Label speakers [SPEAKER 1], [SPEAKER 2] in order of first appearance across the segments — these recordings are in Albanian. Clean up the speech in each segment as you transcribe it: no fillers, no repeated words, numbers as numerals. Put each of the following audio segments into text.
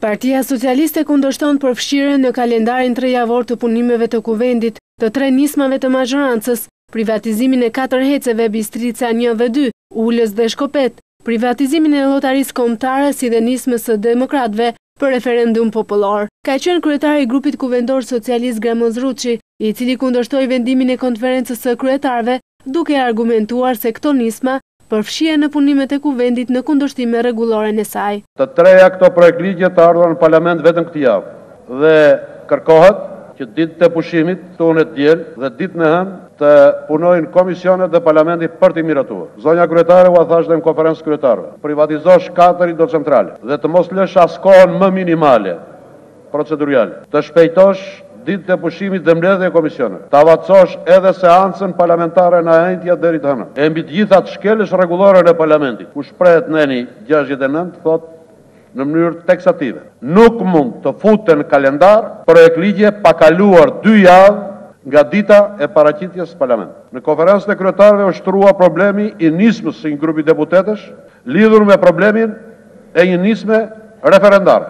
[SPEAKER 1] Partia Socialiste kundërshton përfshirjen në kalendarin 3 javor të punimeve të kuvendit, të 3 nismave të mazhorancës, privatizimin e 4 heceve Bistrica 1 dhe 2, Ulës dhe Shkopet, privatizimin e llotarisë kombëtare si dhe nismës së demokratëve për referendum popullor. Ka qenë kryetari i grupit kuvendor socialist Gramoz Ruçi, i cili kundërshtoi vendimin e konferencës së kryetarëve, duke argumentuar se këto nisma përfshihen në punimet e kuvendit në kundërshtim me rregulloren e saj.
[SPEAKER 2] Të treja këto projektligje të ardhur në parlament vetëm këtë javë dhe kërkohet që ditët e pushimit, tonë e diel dhe ditën e hënë të punojnë komisionet dhe parlamenti për t'i miratuar. Zonja kryetare u thash dhe në konferencë kryetarëve, privatizosh 4 hidrocentrale dhe të mos lësh as kohën më minimale procedurale, të shpejtosh ditët e pushimit dhe mbledhje e komisionit, të avatësosh edhe seancën parlamentare në ajentja deri të hënë. E mbi të gjitha të shkelësh rregulloren e parlamentit, ku shprehet neni 69 thotë në mënyrë teksative. Nuk mund të futen në kalendar projektligje pa kaluar 2 javë nga dita e paraqitjes së parlamentit. Në konferencën e kryetarëve u shtrua problemi i nismës së një grupi deputetësh lidhur me problemin e një nisme referendare.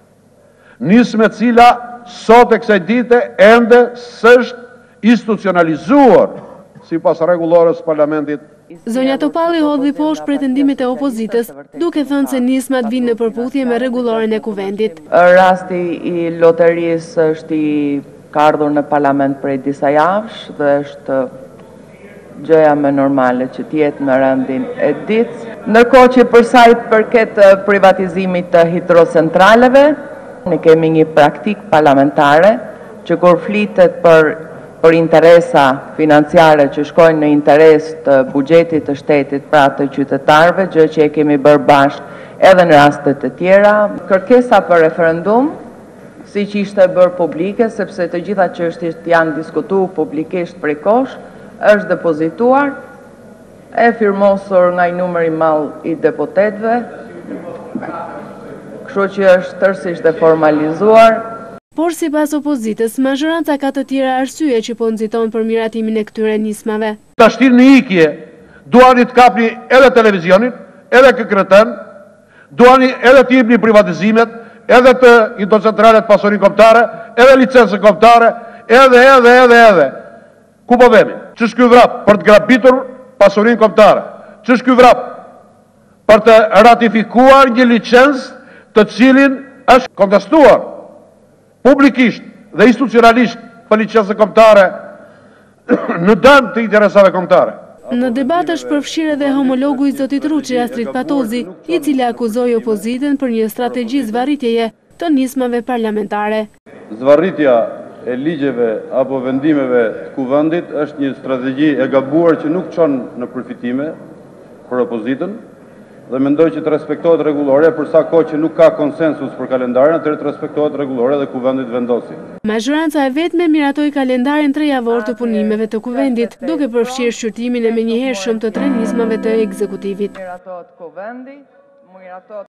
[SPEAKER 2] Nisme e cila sot e kësaj dite ende s'është institucionalizuar sipas rregullores së parlamentit.
[SPEAKER 1] Zonja Topalli hodhi poshtë pretendimet e opozitës, duke thënë se nismat vinë në përputhje me rregulloren e kuvendit.
[SPEAKER 3] Rasti i loterisë është ka ardhur në parlament prej disa javësh dhe është gjëja më normale që t'jetë në rendin e ditës. Ndërkohë që për sa i përket privatizimit të hidrocentraleve, ne kemi një praktik parlamentare që kur flitet për interesa financiare që shkojnë në interes të buxhetit të shtetit pra të qytetarëve, gjë që e kemi bërë bashkë edhe në rastet të tjera. Kërkesa për referendum, si që ishte bërë publike, sepse të gjitha çështjet janë diskutuar publikisht prej kohësh, është depozituar, e firmosur nga një numër i madh i deputetëve, kështu që është tërësisht e formalizuar.
[SPEAKER 1] Por sipas opozitës, mazhoranca ka të tjera arsye që po nxiton për miratimin e këtyre nismave.
[SPEAKER 2] Ta shtirë në ikje, duani të kapni edhe televizionin, edhe KKRT-n, duani edhe të jepni privatizimet, edhe të hidrocentralet pasurinë kombëtare, edhe licencën kombëtare, edhe. Ku po vemi? Ç'është ky vrap për të grabitur pasurinë kombëtare? Ç'është ky vrap për të ratifikuar një licencë të cilin është kontestuar publikisht dhe institucionalisht për licencën kombëtare në dëm të interesave kombëtare.
[SPEAKER 1] Në debat është përfshirë edhe homologu i zotit Ruçi, Astrid Patozi, i cili akuzoi opozitën për një strategji zvarritjeje të nismave parlamentare.
[SPEAKER 4] Zvarritja e ligjeve apo vendimeve të kuvendit është një strategji e gabuar që nuk çon në përfitime për opozitën dhe mendoj që të respektohet rregullore për sa kohë që nuk ka konsensus për kalendarin, atëherë të respektohet rregullore dhe kuvendit vendosi.
[SPEAKER 1] Mazhoranca e vetme miratoi kalendarin 3 javor të punimeve të kuvendit, duke përfshirë shqyrtimin e menjëhershëm të 3 nismave të ekzekutivit.